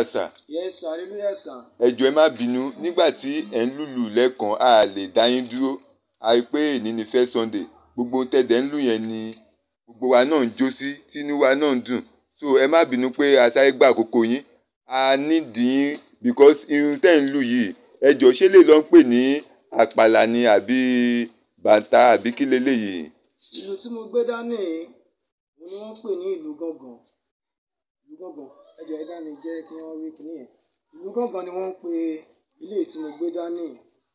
hallelujah sir. Yes, hallelujah sir. Ẹ jọ̀ọ́ ẹ má bínú nígbà tí ẹ̀ ń lùlù lẹ́ẹ̀kan a lè dá yín dúró. A rí pé èní ni first Sunday. Gbogbo tẹ̀dẹ̀ ń lù yẹn ni gbogbo wa náà ń jó sí, tínú wa náà ń dùn. So ẹ má bínú pé a sáré gba àkókò yín. A nídìí yín because irun tẹ́ ń lù yìí. Ẹ jọ̀ọ́ ṣé lè lọ ń pè ní àpàlà ni àbí bàtà àbí kí leléyìí? Ìlù tí mo gbé dání ni wọ́n pè ní ìlù gángan. Ìlù gángan. Ẹ jọ̀ọ́ ẹ bá mi jẹ́ kí wọ́n rí kíní yẹn. Ìlù gángan ni wọ́n ń pe ilé tí mo gbé dání.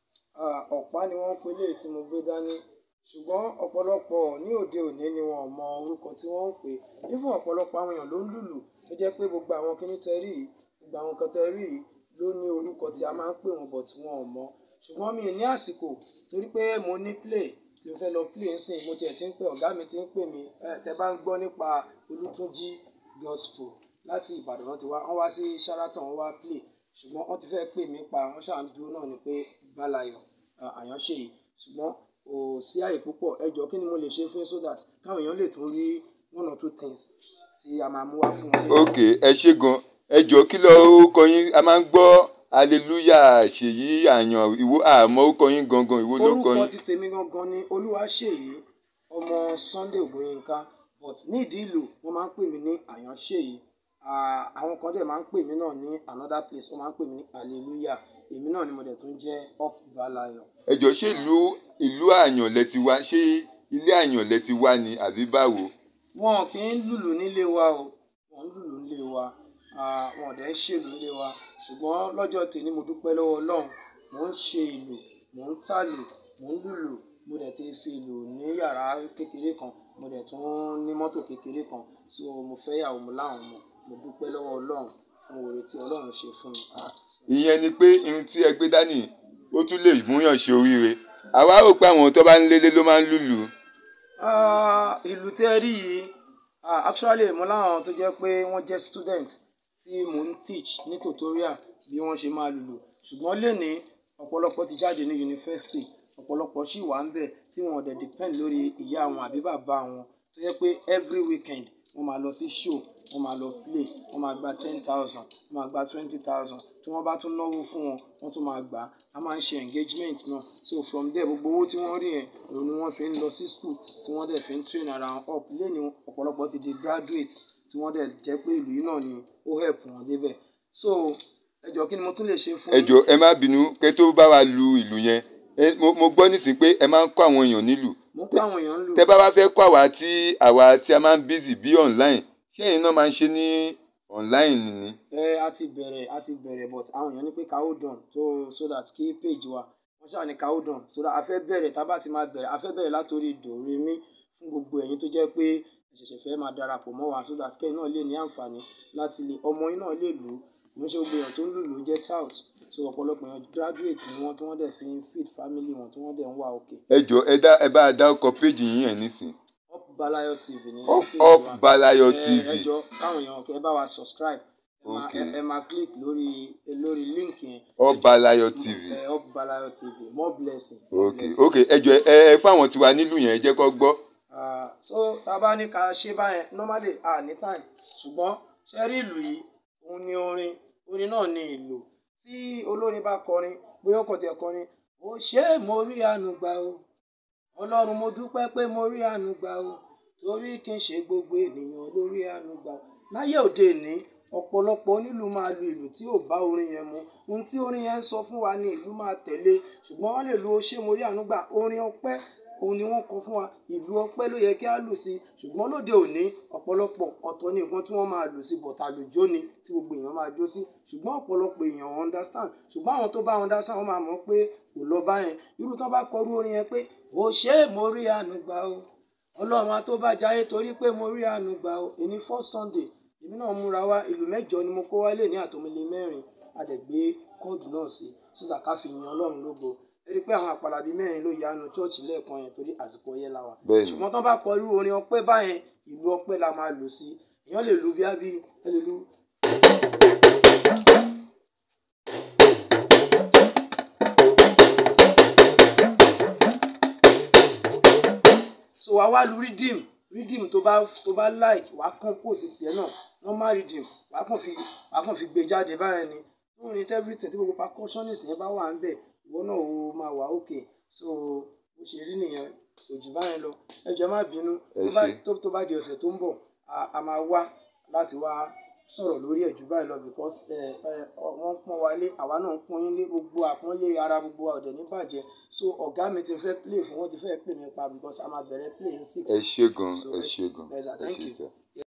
Ọ̀pá ni wọ́n ń pe ilé tí mo gbé dání. Ṣùgbọ́n ọ̀pọ̀lọpọ̀ ní òde òní ni wọn ò mọ orúkọ tí wọ́n ń pè. Even ọ̀pọ̀lọpọ̀ àwọn èèyàn ló ń lùlù tó jẹ́ pé gbogbo àwọn kíní tẹ rí yìí, gbogbo àwọn nǹkan tẹ rí yìí ló ní orúkọ tí a máa ń pè wọ́n but wọn ò mọ̀. Ṣùgbọ́n mi ò ní àsìkò torí pé mo ní play tí mo fẹ́ lọ play ń sìn. Mo tiẹ̀ ti ń pè ọ̀gá mi ti ń pè mí. Tẹ bá ń gbọ́ nípa Olútúnjí Gospel láti Ìbàdàn wọ́n ti wá. Wọ́n wá sí Sheraton wọ́n wá play. Ṣùgbọ́n wọ́n ti fẹ́ pè mí pa. Wọ́n ṣáà ń dúró náà ni pé Bálayọ̀ Àyànṣèyí. Ṣùgbọ́n kò sí àyè púpọ̀. Ẹ jọ̀ọ́ kí ni mo lè ṣe fún yín so that káwọn èèyàn lè tún rí one or two things tí a máa mú wá fún wọn. Ok, ẹ ṣé gan. Ẹ jọ̀ọ́ kí ló orúkọ yín? A máa ń gbọ́ hallelujah Ṣèyí Àyàn ìwọ àmọ́ orúkọ yín gangan ìwọ ló kọ yín. Orúkọ ti tèmi gangan ni Olúwaṣèyí ọmọ Sunday Ògúnyínká but ní ìdí ìlú wọ́n máa ń pè mí ní Àyànṣèyí. Àwọn kan dẹ̀ máa ń pè mí náà ní another place wọ́n máa ń pè mí ní hallelujah. Èmi náà ni mo dẹ̀ tún jẹ́ up Bálayọ̀. Ẹ jọ̀ọ́ ṣé ìlú Àyàn lẹ ti wá? Ṣé ilé Àyàn lẹ ti wá ni àbí báwo? Wọn kì í lùlù nílé wa o. Wọ́n ń lùlù nílé wa. Wọn ò dẹ̀ ń ṣèlú nílé wa. Ṣùgbọ́n lọ́jọ́ tèmi mo dúpẹ́ lọ́wọ́ Ọlọ́run. Mò ń ṣe ìlù, mò ń tàlù, mò ń lùlù. Mo dẹ̀ ti fi ìlù ní yàrá kékeré kan. Mo dẹ̀ tún ní mọ́tò kékeré kan. So mo fẹ́ yàwó mo láwọn ọmọ. Mo dúpẹ́ lọ́wọ́ Ọlọ́run fún oore tí Ọlọ́run ṣe fún mi. Ìyẹn ni pé irun tí ẹ gbé dání ó tún lè múyàn ṣe oríire. Àwa rò pé àwọn tó bá ń lélé ló máa ń lùlù. Ìlù tí ẹ rí yìí actually mo láwọn tó jẹ́ pé wọ́n jẹ́ student tí mò ń teach ní tutorial bí wọ́n ṣe máa lùlù. Ṣùgbọ́n lénìí ọ̀pọ̀lọpọ̀ ti jáde ní yunifásítì. Ọ̀pọ̀lọpọ̀ sì wà ń bẹ̀ tí wọn ò dẹ̀ depend lórí ìyá wọn àbí bàbá wọn. Tó jẹ́ pé every weekend wọ́n máa lọ sí show, wọ́n máa lọ play, wọ́n máa gba 10,000, wọ́n máa gba 20,000. Tí wọ́n bá tún náwó fún wọn, wọ́n tún máa gbà. A máa ń ṣe engagement náà. So from there gbogbo owó tí wọ́n rí yẹn òun ni wọ́n fi ń lọ sí school tí wọ́n dẹ̀ fi ń train ara wọn up. Lénìí ọ̀pọ̀lọpọ̀ ti di graduate tí wọ́n dẹ̀ jẹ́ pé ìlú yìí náà ni ó help wọn débẹ̀. So ẹ jọ̀ọ́ kí ni mo tún lè ṣe fún yín? Ẹ jọ̀ọ́ ẹ má bínú kẹ́ tó bá wa lu ìlù yẹn. Mo gbọ́ nísìnyí pé ẹ máa ń kọ́ àwọn èèyàn nílù. Mo ń kọ́ àwọn èèyàn nílù. Tẹ́ bá wá fẹ́ kọ́ àwa tí a máa ń busy bí online. Ṣé ẹ̀yin náà máa ń ṣe ní online ni? A ti bẹ̀rẹ̀ but àwọn èèyàn ní pé ká hold on so that kí page wa wọ́n ṣáà ní ká hold on so that a fẹ́ bẹ̀rẹ̀ tá bá ti máa bẹ̀rẹ̀ a fẹ́ bẹ̀rẹ̀ látòrí Doremi fún gbogbo ẹ̀yin tó jẹ́ pé ẹ ṣẹ̀ṣẹ̀ fẹ́ máa darapọ̀ mọ́ wa so that kẹ́yin náà lè ní àǹfààní láti lè ọmọ yín náà lè lù ú. Kò ń ṣe gbogbo èèyàn tó ń lùlù jẹ́ tout. So ọ̀pọ̀lọpọ̀ èèyàn graduate ni wọ́n tí wọ́n dẹ̀ fi ń feed family wọn tí wọ́n dẹ̀ ń wà okay. Ẹ jọ̀ọ́ ẹ bá dá ọkọ̀ page yín ẹ̀ nísìn. Up Bálayọ̀ TV ni Up Bálayọ̀ TV. Ẹ jọ̀ọ́ káwọn èèyàn kẹ́ bá wa subscribe. Ẹ máa click lórí link yẹn. Up Bálayọ̀ TV. Up Bálayọ̀ TV. More blessing. Ok ẹ jọ̀ọ́ ẹ fún àwọn tiwa nílùú yẹn ẹ jẹ́ kó gbọ́. So tá a bá ní ká ṣe báyẹn normally ní time ṣùgbọ́n ṣe rí ìlù yìí òun ni orin náà ni ìlù tí olórin bá kọrin bóyá ọkọ̀ tẹ̀ kọrin ó ṣe mo rí àánú gbà o Ọlọ́run mo dúpẹ́ pé mo rí àánú gbà o torí kì í ṣe gbogbo ènìyàn ló rí àánú gbà o. Láyé òde òní ọ̀pọ̀lọpọ̀ onílù máa lu ìlù tí ò bá orin yẹn mu. Ohun tí orin yẹn ń sọ fún wa ni ìlù máa tẹ̀lé. Ṣùgbọ́n wọ́n lè lo ṣé mo rí àánú gbà orin ọpẹ́ òun ni wọ́n kọ fún wa. Ìlù ọpẹ́ ló yẹ kí á lù sí. Ṣùgbọ́n lóde òní ọ̀pọ̀lọpọ̀ ọ̀tọ̀ ni nǹkan tí wọ́n máa lù sí but àlùjó ni tí gbogbo èèyàn máa jó sí. Ṣùgbọ́n ọ̀pọ̀lọpọ̀ èèyàn understand. Ṣùgbọ́n àwọn tó bá understand wọ́n máa mọ̀ pé kò lọ báyẹn. Irú tán bá kọrú orin yẹn pé ó ṣe mo rí àánú gbà o Ọlọ́run á tó bá jayé torí pé mo rí àánú gbà o. Èní first Sunday èmi náà múra wá ìlú 8 ni mo kó wálé ní àtòmílé 4 a dẹ̀ gbé kóòdù náà sí sódà ká fi yin Ọlọ́run lógo. Ẹ rí i pé àwọn àpàlà bíi 4 ló yanu chọ́ọ̀chì lẹ́ẹ̀kan yẹn torí àsìkò ọyẹ́ la wà. Ṣùgbọ́n tán bá kọ irú orin ọpẹ́ báyẹn ìlú ọpẹ́ la máa lò sí. Èèyàn lè lu bí ẹ lè lu. So wá lu rhythm rhythm tó bá like wàá compose tiẹ̀ náà normal rhythm wàá kàn fi gbé jáde báyẹn ni fún ní everything tí gbogbo percussionist yẹn bá wà ń bẹ̀ ìwọ náà ó máa wà okay so bó ṣe rí nìyẹn kò jù báyẹn lọ ẹ jọ̀ọ́ má bínú tó bá di ọ̀sẹ̀ tó ń bọ̀ a máa wá láti wá sọ̀rọ̀ lórí ẹ̀ jù báyìí lọ because wọ́n pọ́n wa lé àwa náà ń pọ́n yín lé gbogbo àpọ́nlé ara gbogbo wa ọ̀dẹ̀ ní bàjẹ́ so ọ̀gá mi ti fẹ́ play fún wọn ti fẹ́ pè mí pa because a máa bẹ̀rẹ̀ play in 6. ẹ ṣé gan ẹ ṣé gan thank you.